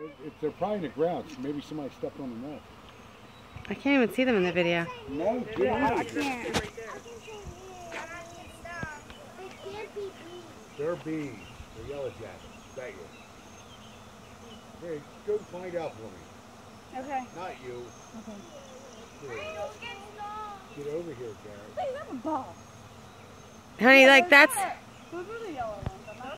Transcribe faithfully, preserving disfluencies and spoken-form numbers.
If they're probably in the ground, so maybe somebody stepped on the nest. I can't even see them in the video. No, get Yeah, out. I can't. They're bees. They're yellow jackets. Bet you. Hey, go find out for me. Okay. Not you. Okay. Here. Get over here, Gary. Hey, you have a ball. Honey, like that's... Those are the yellow ones.